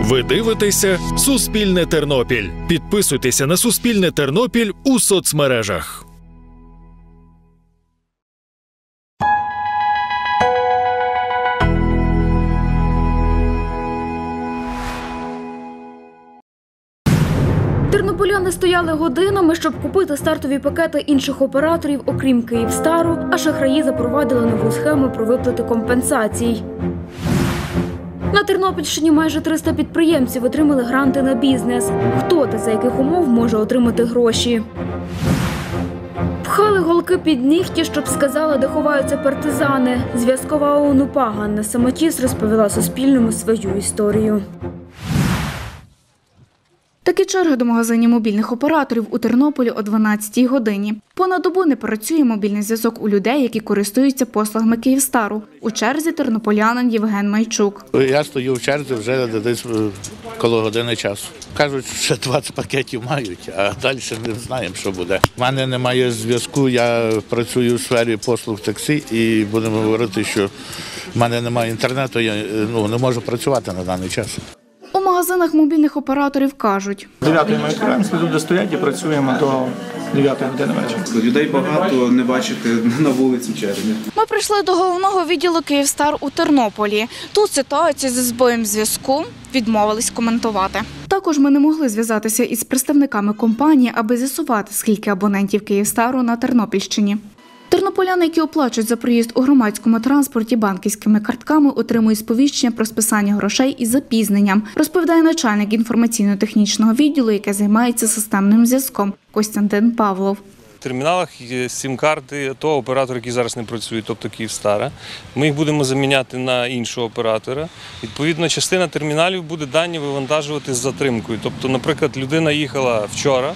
Ви дивитеся «Суспільне Тернопіль». Підписуйтеся на «Суспільне Тернопіль» у соцмережах. Тернополяни стояли годинами, щоб купити стартові пакети інших операторів, окрім «Київстару», а шахраї запровадили нову схему про виплати компенсацій. На Тернопільщині майже 300 підприємців отримали гранти на бізнес. Хто та за яких умов може отримати гроші? Пхали голки під нігті, щоб сказали, де ховаються партизани. Зв'язкова ОУН-УПА Ганна Самотіс розповіла Суспільному свою історію. Такі черги до магазинів мобільних операторів у Тернополі о 12-й годині. Понад добу не працює мобільний зв'язок у людей, які користуються послугами «Київстару». У черзі тернополянин Євген Майчук. Я стою в черзі вже десь коло години часу. Кажуть, що 20 пакетів мають, а далі не знаємо, що буде. У мене немає зв'язку, я працюю у сфері послуг таксі і будемо говорити, що в мене немає інтернету, я не можу працювати на даний час. У магазинах мобільних операторів кажуть. 9-ї ми відкриваємося, люди стоять і працюємо до 9-ї години вечора. Людей багато, не бачити на вулиці черги. Ми прийшли до головного відділу «Київстар» у Тернополі. Тут ситуацію зі збоєм зв'язку відмовились коментувати. Також ми не могли зв'язатися із представниками компанії, аби з'ясувати, скільки абонентів «Київстару» на Тернопільщині. Тернополяни, які оплачують за проїзд у громадському транспорті банківськими картками, отримують сповіщення про списання грошей із запізненням, розповідає начальник інформаційно-технічного відділу, який займається системним зв'язком, Костянтин Павлов. В терміналах є сім-карти того оператора, який зараз не працює, тобто «Київстара». Ми їх будемо заміняти на іншого оператора. Відповідно, частина терміналів буде дані вивантажувати з затримкою. Тобто, наприклад, людина їхала вчора,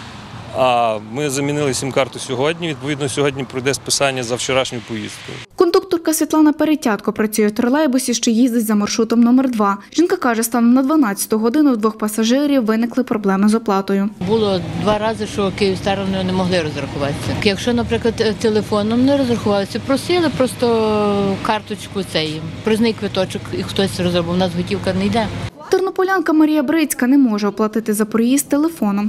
а ми замінили сім-карту сьогодні. Відповідно, сьогодні пройде списання за вчорашню поїздку. Кондукторка Світлана Перетятко працює в тролейбусі, що їздить за маршрутом номер 2. Жінка каже, станом на 12-ту годину у двох пасажирів виникли проблеми з оплатою. Було 2 рази, що «Київстаром» не могли розрахуватися. Якщо, наприклад, телефоном не розрахувалися, просили просто карточку проїзний квиточок, і хтось розробив, у нас готівка не йде. Тернополянка Марія Брицька не може оплатити за проїзд телефоном.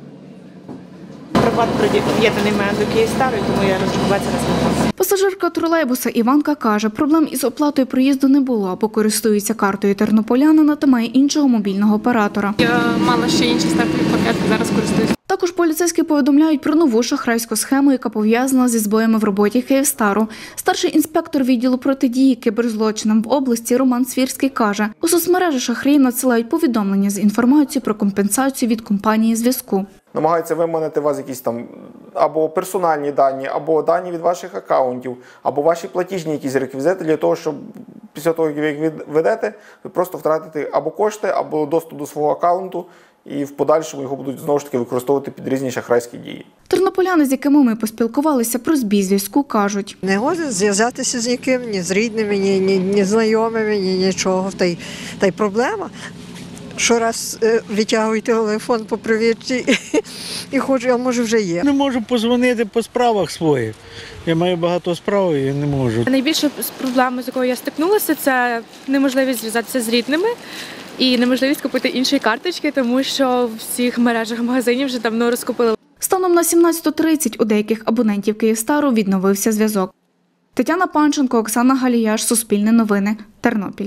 Приват приєднаний мене до «Київстару», тому я розрахуватися не змогла. Пасажирка тролейбуса Іванка каже, проблем із оплатою проїзду не було, бо користується картою тернополянина та має іншого мобільного оператора. Я мала ще інші стартові пакети, зараз користуюся. Також поліцейські повідомляють про нову шахрайську схему, яка пов'язана зі збоями в роботі «Київстару». Старший інспектор відділу протидії кіберзлочинам в області Роман Свірський каже, у соцмережі шахраї надсилають повідомлення з інформацією про компенсацію від компанії зв'язку. Намагаються виманити у вас якісь там або персональні дані, або дані від ваших акаунтів, або ваші платіжні якісь реквізити для того, щоб після того, як ви ведете, ви просто втратите або кошти, або доступ до свого акаунту, і в подальшому його будуть знову ж таки використовувати під різні шахрайські дії. Тернополяни, з якими ми поспілкувалися про збій зв'язку, кажуть. Не можна зв'язатися з ніким, ні з рідними, ні знайомими, ні нічого. Та й проблема. Щораз витягую телефон по провірці і ходжу, а може вже є. Не можу подзвонити по справах своїх. Я маю багато справ і не можу. Найбільша проблема, з якою я стикнулася, це неможливість зв'язатися з рідними і неможливість купити інші карточки, тому що в всіх мережах магазинів вже давно розкупили. Станом на 17:30 у деяких абонентів «Київстару» відновився зв'язок. Тетяна Панченко, Оксана Галіяш, Суспільне новини, Тернопіль.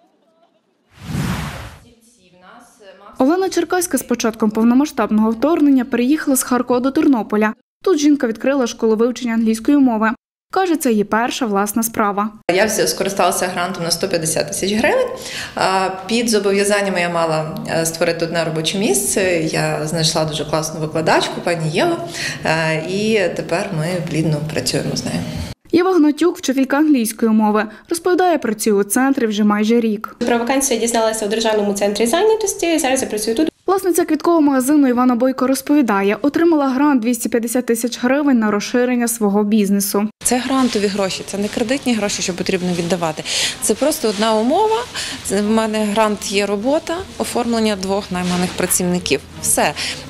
Олена Черкаська з початком повномасштабного вторгнення переїхала з Харкова до Тернополя. Тут жінка відкрила школу вивчення англійської мови. Каже, це її перша власна справа. Я скористалася грантом на 150 тисяч гривень. Під зобов'язаннями я мала створити одне робоче місце. Я знайшла дуже класну викладачку, пані Єву, і тепер ми плідно працюємо з нею. Єва Гнатюк, вчителька англійської мови, розповідає, працює у центрі вже майже рік. Про вакансію я дізналася у Державному центрі зайнятості, зараз я працюю тут. Власниця квіткового магазину Івана Бойко розповідає, отримала грант 250 тисяч гривень на розширення свого бізнесу. Це грантові гроші, це не кредитні гроші, що потрібно віддавати. Це просто одна умова, в мене грант є робота, оформлення 2 найманих працівників. Все.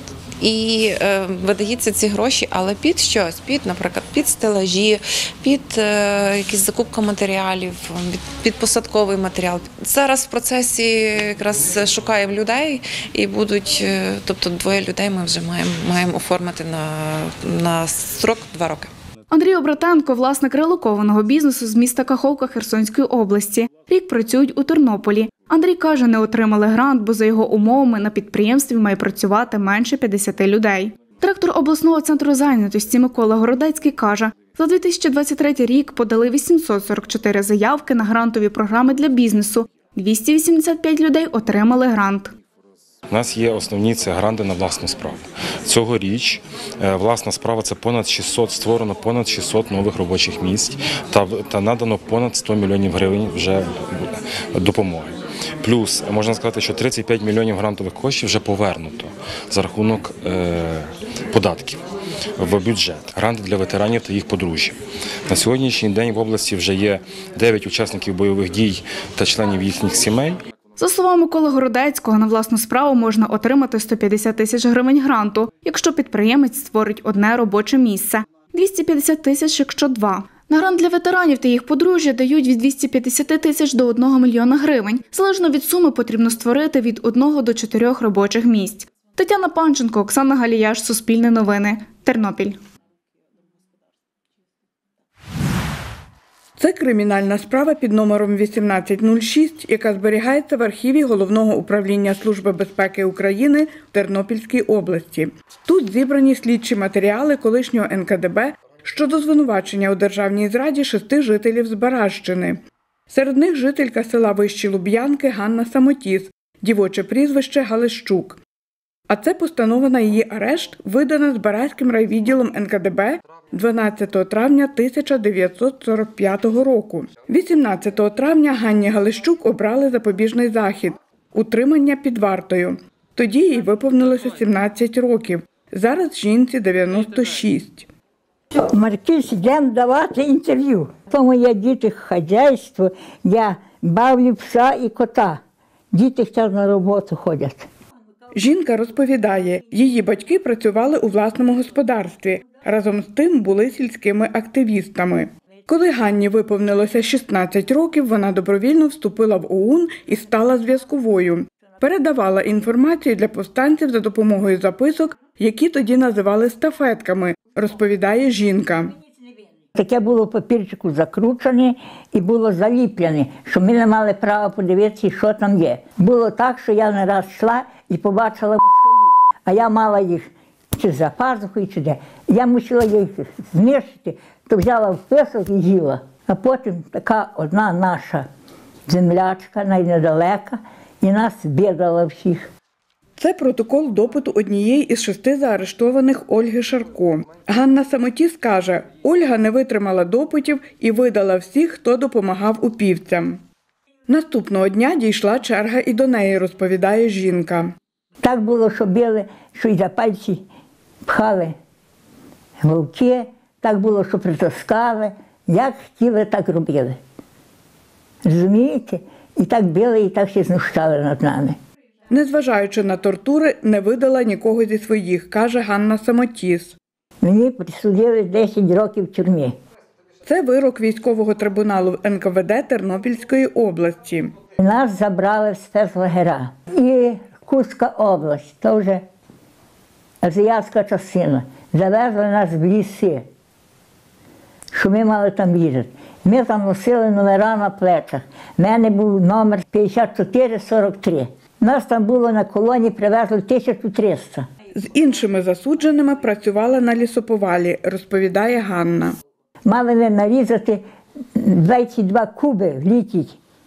і видаються ці гроші, але під щось, наприклад, під стелажі, під якісь закупка матеріалів, під посадковий матеріал. Зараз в процесі якраз шукаємо людей і будуть, тобто 2 людей ми вже маємо оформити на строк 2 роки. Андрій Обратенко – власник релокованого бізнесу з міста Каховка Херсонської області. Рік працюють у Тернополі. Андрій каже, не отримали грант, бо за його умовами на підприємстві має працювати менше 50 людей. Директор обласного центру зайнятості Микола Городецький каже, за 2023 рік подали 844 заявки на грантові програми для бізнесу. 285 людей отримали грант. У нас є основні – це гранти на власну справу. Цьогоріч власна справа – це створено понад 600 нових робочих місць та надано понад 100 мільйонів гривень вже допомоги. Плюс, можна сказати, що 35 мільйонів грантових коштів вже повернуто за рахунок податків в бюджет. Гранти для ветеранів та їх подружжя. На сьогоднішній день в області вже є 9 учасників бойових дій та членів їхніх сімей. За словами Миколи Городецького, на власну справу можна отримати 150 тисяч гривень гранту, якщо підприємець створить одне робоче місце. 250 тисяч, якщо 2. На грант для ветеранів та їх подружжя дають від 250 тисяч до 1 мільйона гривень. Залежно від суми потрібно створити від 1 до 4 робочих місць. Тетяна Панченко, Оксана Галіяш, Суспільне новини, Тернопіль. Це кримінальна справа під номером 1806, яка зберігається в архіві Головного управління Служби безпеки України в Тернопільській області. Тут зібрані слідчі матеріали колишнього НКДБ щодо звинувачення у державній зраді 6 жителів Збаражщини. Серед них жителька села Вищі Луб'янки Ганна Самотіс, дівоче прізвище Галищук. А це постанова на її арешт, видана Збаразьким райвідділом НКДБ 12 травня 1945 року. 18 травня Ганні Галищук обрали запобіжний захід – утримання під вартою. Тоді їй виповнилося 17 років. Зараз жінці 96. Маркіз, йдемо давати інтерв'ю. То моє діти хазяйство, я бавлю пса і кота. Діти зараз на роботу ходять. Жінка розповідає, її батьки працювали у власному господарстві, разом з тим були сільськими активістами. Коли Ганні виповнилося 16 років, вона добровільно вступила в ОУН і стала зв'язковою. Передавала інформацію для повстанців за допомогою записок, які тоді називали стафетками, розповідає жінка. Таке було в папірчику закручене і було заліплене, що ми не мали права подивитися, що там є. Було так, що я не раз йшла і побачила москалів, а я мала їх чи за пазухою, чи де. Я мусила їх знищити, то взяла в писок і їла. А потім така одна наша землячка, найнедалека, і нас бідала всіх. Це протокол допиту однієї із 6 заарештованих Ольги Шарко. Ганна Самотіс каже, Ольга не витримала допитів і видала всіх, хто допомагав упівцям. Наступного дня дійшла черга і до неї, розповідає жінка. Так було, що били, що й за пальці пхали вовки, так було, що притискали, як хотіли, так робили. Розумієте? І так били, і так ще знущали над нами. Незважаючи на тортури, не видала нікого зі своїх, каже Ганна Самотіс. Мені присудили 10 років в тюрмі. Це вирок військового трибуналу в НКВД Тернопільської області. Нас забрали в спецлагеря. І Курська область, то вже азіатська частина. Завезли нас в ліси, що ми мали там їздити. Ми там носили номера на плечах. У мене був номер 5443. Нас там було на колоні, привезли 1300. З іншими засудженими працювала на лісоповалі, розповідає Ганна. Мали ми нарізати 22 куби в літі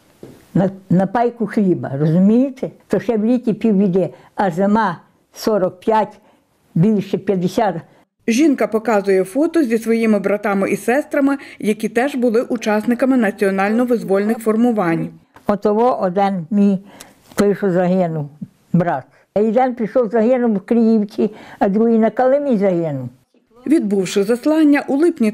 на пайку хліба, розумієте? То ще в літі півбіди, а зима 45, більше 50. Жінка показує фото зі своїми братами і сестрами, які теж були учасниками національно-визвольних формувань. Отого один мій той, що загинув, брат. Один пішов, загинув в Криївці, а другий на Калимі загинув. Відбувши заслання, у липні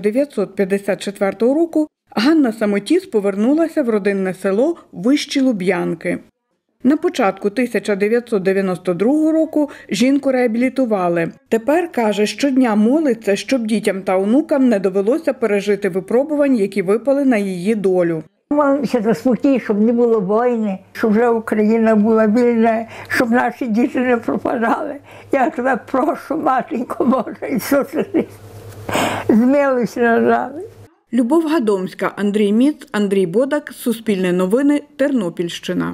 1954 року Ганна Самотіс повернулася в родинне село Вищі Луб'янки. На початку 1992 року жінку реабілітували. Тепер, каже, щодня молиться, щоб дітям та онукам не довелося пережити випробувань, які випали на її долю. Молимося за спокій, щоб не було війни, щоб вже Україна була вільна, щоб наші діти не пропадали. Я тебе прошу, матінко Божа, Ісусе Христе, змилуйся над нами. Любов Гадомська, Андрій Міц, Андрій Бодак, Суспільне новини, Тернопільщина.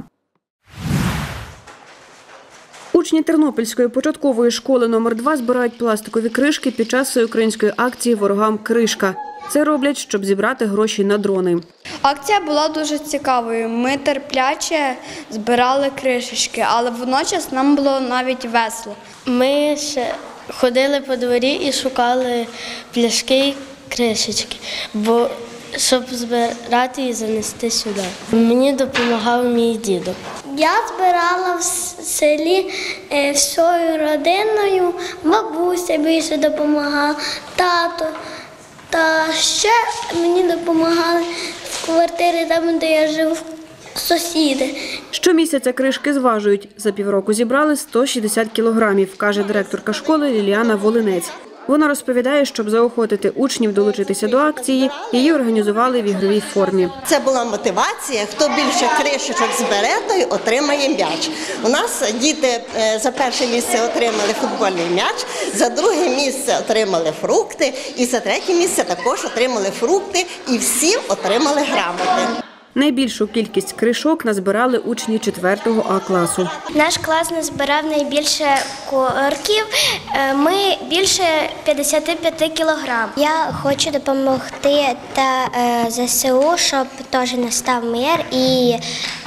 Учні Тернопільської початкової школи номер 2 збирають пластикові кришки під час всеукраїнської акції «Ворогам кришка». Це роблять, щоб зібрати гроші на дрони. Акція була дуже цікавою. Ми терпляче збирали кришечки, але водночас нам було навіть весело. Ми ще ходили по дворі і шукали пляшки і кришечки, щоб збирати і занести сюди. Мені допомагав мій дідо. Я збирала в селі всією родиною, бабуся більше допомагала, тато. Та ще мені допомагали в квартирі, там, де я живу, сусіди. Щомісяця кришки зважують. За півроку зібрали 160 кілограмів, каже директорка школи Ліліана Волинець. Вона розповідає, щоб заохотити учнів долучитися до акції, її організували в ігровій формі. Це була мотивація, хто більше кришечок збере, той отримає м'яч. У нас діти за перше місце отримали футбольний м'яч, за друге місце отримали фрукти і за третє місце також отримали фрукти і всі отримали грамоти. Найбільшу кількість кришок назбирали учні 4-го А класу. Наш клас назбирав найбільше корків, ми більше 55 кілограм. Я хочу допомогти ЗСУ, щоб теж настав мир і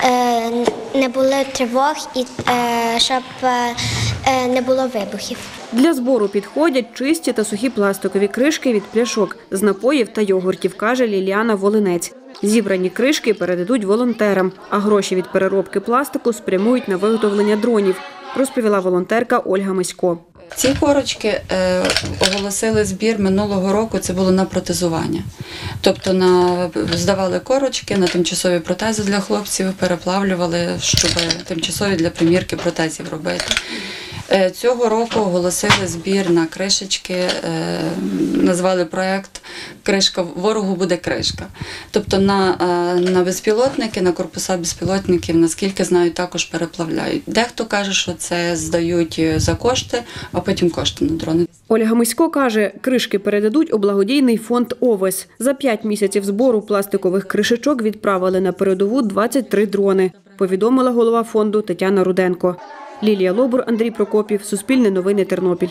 не було тривог, і щоб не було вибухів. Для збору підходять чисті та сухі пластикові кришки від пляшок з напоїв та йогуртів, каже Ліліана Волинець. Зібрані кришки передадуть волонтерам, а гроші від переробки пластику спрямують на виготовлення дронів, розповіла волонтерка Ольга Мисько. Ці корочки оголосили збір минулого року, це було на протезування. Тобто здавали корочки на тимчасові протези для хлопців, переплавлювали, щоб тимчасові для примірки протезів робити. Цього року оголосили збір на кришечки, назвали проєкт «Кришка, ворогу буде кришка». Тобто на безпілотники, на корпуса безпілотників, наскільки знаю, також переплавляють. Дехто каже, що це здають за кошти, а потім кошти на дрони. Ольга Мисько каже, кришки передадуть у благодійний фонд «Овес». За 5 місяців збору пластикових кришечок відправили на передову 23 дрони, повідомила голова фонду Тетяна Руденко. Лілія Лобур, Андрій Прокопів, Суспільне новини, Тернопіль.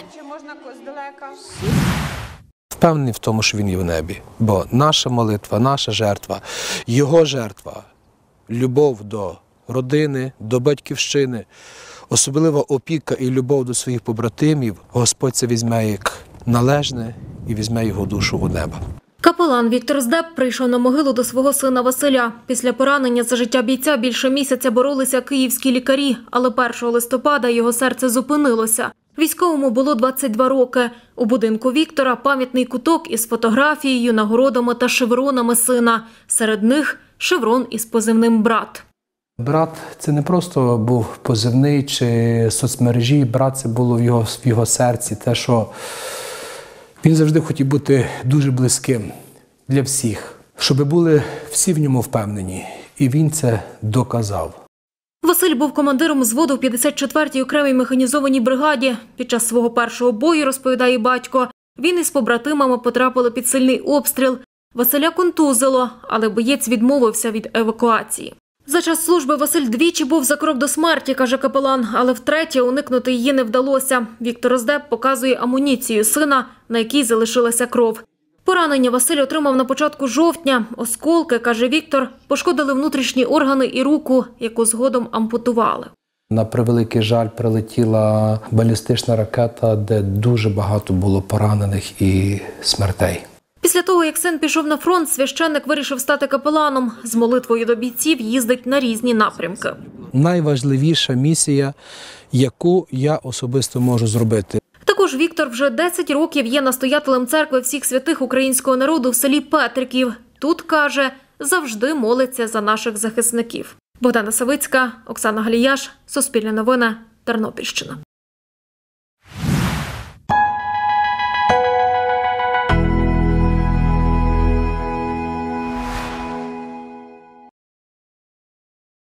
Впевнений в тому, що він є в небі, бо наша молитва, наша жертва, його жертва, любов до родини, до батьківщини, особлива опіка і любов до своїх побратимів, Господь це візьме як належне і візьме його душу у небо. Капелан Віктор Здеб прийшов на могилу до свого сина Василя. Після поранення за життя бійця більше місяця боролися київські лікарі, але 1 листопада його серце зупинилося. Військовому було 22 роки. У будинку Віктора пам'ятний куток із фотографією, нагородами та шевронами сина. Серед них шеврон із позивним «Брат». Брат – це не просто був позивний чи соцмережі, брат – це було в його серці, те, що він завжди хотів бути дуже близьким для всіх, щоб були всі в ньому впевнені. І він це доказав. Василь був командиром взводу в 54-й окремій механізованій бригаді. Під час свого першого бою, розповідає батько, він із побратимами потрапили під сильний обстріл. Василя контузило, але боєць відмовився від евакуації. За час служби Василь двічі був за крок до смерті, каже капелан, але втретє уникнути її не вдалося. Віктор Здеб показує амуніцію сина, на якій залишилася кров. Поранення Василь отримав на початку жовтня. Осколки, каже Віктор, пошкодили внутрішні органи і руку, яку згодом ампутували. На превеликий жаль прилетіла балістична ракета, де дуже багато було поранених і смертей. Після того, як син пішов на фронт, священник вирішив стати капеланом. З молитвою до бійців їздить на різні напрямки. Найважливіша місія, яку я особисто можу зробити. Також Віктор вже 10 років є настоятелем церкви всіх святих українського народу в селі Петриків. Тут, каже, завжди молиться за наших захисників. Богдана Савицька, Оксана Галіяш, Суспільне новини, Тернопільщина.